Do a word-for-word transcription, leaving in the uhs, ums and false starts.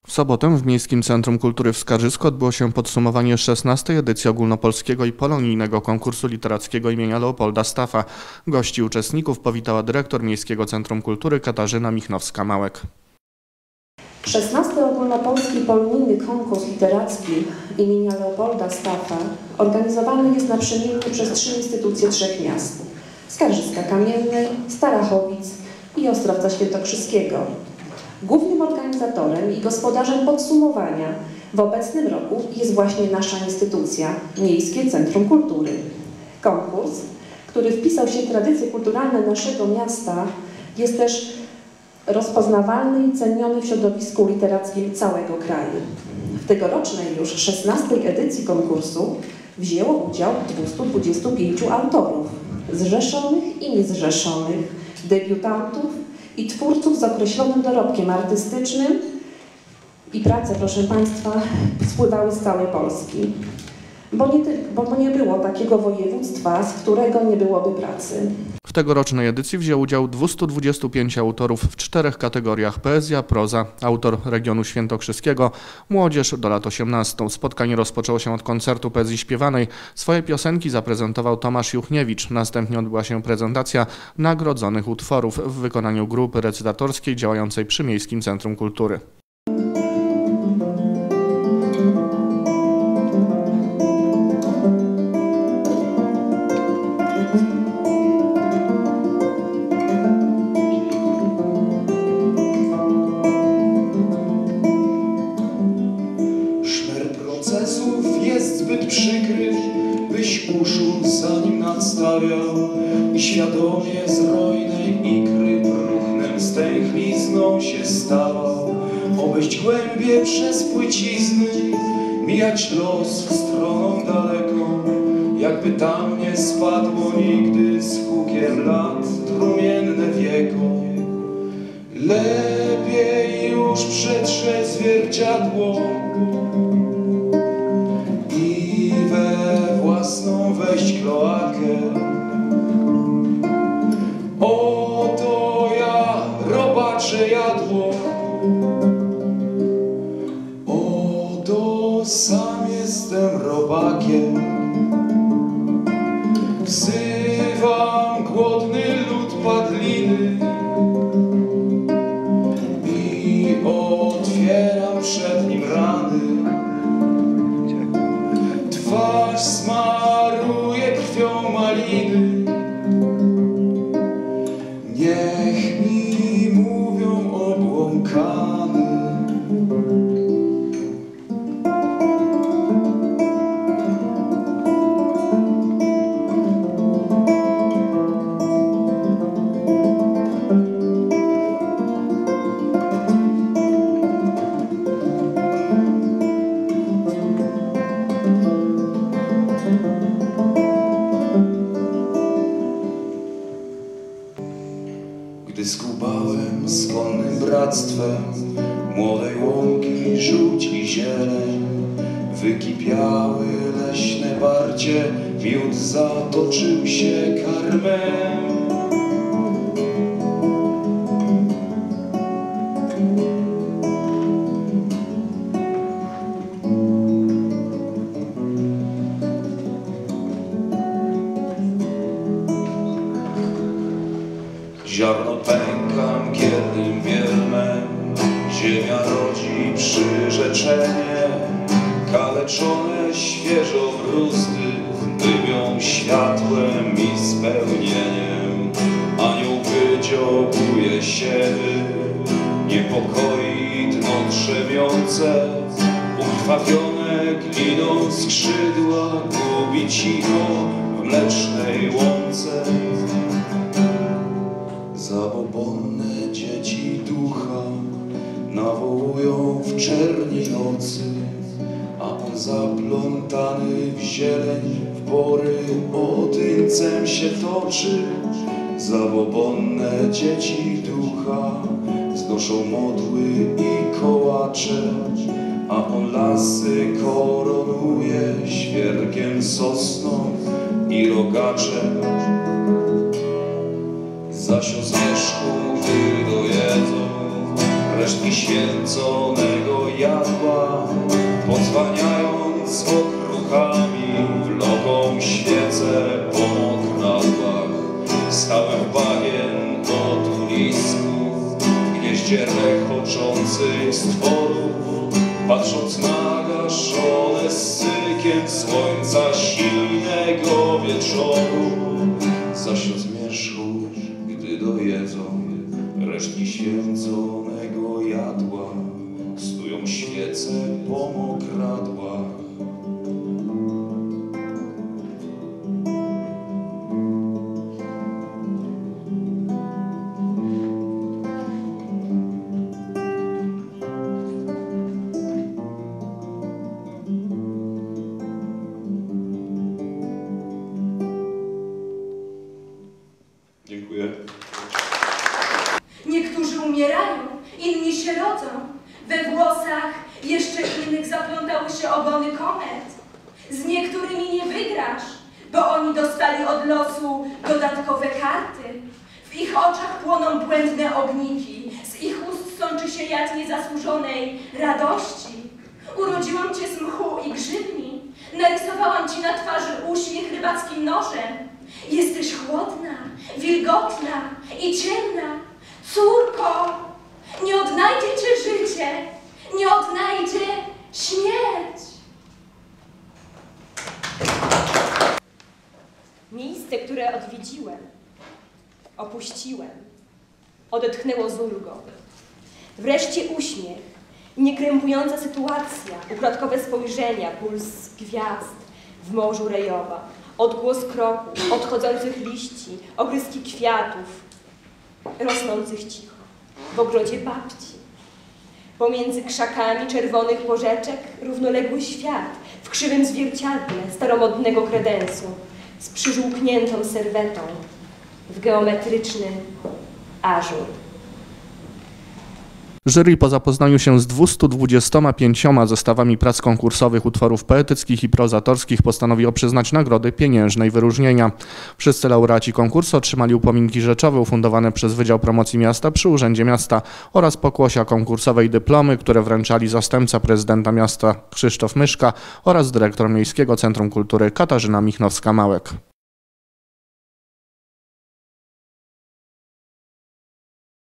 W sobotę w Miejskim Centrum Kultury w Skarżysku odbyło się podsumowanie szesnastej edycji ogólnopolskiego i polonijnego konkursu literackiego imienia Leopolda Staffa. Gości uczestników powitała dyrektor Miejskiego Centrum Kultury Katarzyna Michnowska-Małek. szesnasty ogólnopolski polonijny konkurs literacki imienia Leopolda Staffa organizowany jest naprzemiennie przez trzy instytucje trzech miast: Skarżyska Kamiennej, Starachowic i Ostrowca Świętokrzyskiego. Głównym organizatorem i gospodarzem podsumowania w obecnym roku jest właśnie nasza instytucja, Miejskie Centrum Kultury. Konkurs, który wpisał się w tradycje kulturalne naszego miasta, jest też rozpoznawalny i ceniony w środowisku literackim całego kraju. W tegorocznej już szesnastej edycji konkursu wzięło udział dwieście dwadzieścia pięć autorów, zrzeszonych i niezrzeszonych, debiutantów i twórców z określonym dorobkiem artystycznym, i prace, proszę Państwa, spływały z całej Polski, bo nie, bo nie było takiego województwa, z którego nie byłoby pracy. W tegorocznej edycji wzięło udział dwieście dwadzieścia pięć autorów w czterech kategoriach: poezja, proza, autor regionu świętokrzyskiego, młodzież do lat osiemnastu. Spotkanie rozpoczęło się od koncertu poezji śpiewanej. Swoje piosenki zaprezentował Tomasz Juchniewicz. Następnie odbyła się prezentacja nagrodzonych utworów w wykonaniu grupy recytatorskiej działającej przy Miejskim Centrum Kultury. Jest zbyt przykry, byś uszu za nim nadstawiał i świadomie z rojnej ikry próchnem stęchlizną się stawał. Obejść głębie przez płycizny, mijać los stroną daleką, jakby tam nie spadło nigdy z hukiem lat trumienne wieko. Lepiej już przetrzeć zwierciadło własną wejść kloakę. Oto ja, robacze jadło. Oto sam jestem robakiem. Wzywam głodny lud padliny i otwieram przed nim rany. Twarz smaruje krwią maliny. Niech mi mówią obłąkany. Gdy skubałem z konnym bractwem młodej łąki, żółć i zieleń, wykipiały leśne barcie, miód zatoczył się karmem. Ziarno pęka mgiernym wielmem, ziemia rodzi przyrzeczenie. Kaleczone świeżo bruzdy dymią światłem i spełnieniem. Anioł wydziobuje siewy, niepokoi dno drzemiące. Ukrwawione gliną skrzydła, gubi cicho w mlecznej łące. Zabobonne dzieci ducha nawołują w czerni nocy, a on zaplątany w zieleń, w pory otyńcem się toczy. Zabobonne dzieci ducha znoszą modły i kołacze, a on lasy koronuje świerkiem, sosną i rogaczem. Zaś o zmierzchu gdy dojedzą, resztki resztki święconego jadła, podzwaniając okruchami vloką świece po mokradłach. Stałem w bagien o tulisku, w gnieździe rechoczących stworów, patrząc na gaszone sykiem słońca silnego wieczoru. Zaś o zmierzchu, gdy dojedzą resztki święconego jadła, stują świece po mokradłach. Dziękuję. Niektórzy umierają, inni się rodzą. We włosach jeszcze innych zaplątały się ogony komet. Z niektórymi nie wygrasz, bo oni dostali od losu dodatkowe karty. W ich oczach płoną błędne ogniki, z ich ust sączy się jad niezasłużonej radości. Urodziłam cię z mchu i grzybni, narysowałam ci na twarzy uśmiech rybackim nożem. Jesteś chłodna, wilgotna i ciemna. Córko, nie odnajdzie cię życie, nie odnajdzie śmierć. Miejsce, które odwiedziłem, opuściłem, odetchnęło z ulgą. Wreszcie uśmiech, niekrępująca sytuacja, ukradkowe spojrzenia, puls gwiazd w morzu Rejowa, odgłos kroku, odchodzących liści, ogryski kwiatów, rosnących cicho w ogrodzie babci. Pomiędzy krzakami czerwonych porzeczek równoległy świat w krzywym zwierciadle staromodnego kredensu z przyżółkniętą serwetą w geometryczny ażur. Jury po zapoznaniu się z dwustu dwudziestoma pięcioma zestawami prac konkursowych utworów poetyckich i prozatorskich postanowiło przyznać nagrody pieniężne i wyróżnienia. Wszyscy laureaci konkursu otrzymali upominki rzeczowe ufundowane przez Wydział Promocji Miasta przy Urzędzie Miasta oraz pokłosia konkursowe i dyplomy, które wręczali zastępca prezydenta miasta Krzysztof Myszka oraz dyrektor Miejskiego Centrum Kultury Katarzyna Michnowska-Małek.